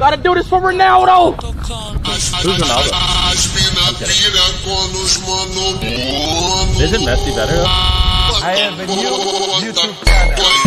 Gotta do this for Ronaldo. Who's Ronaldo? Isn't Messi better? I have a new YouTube channel.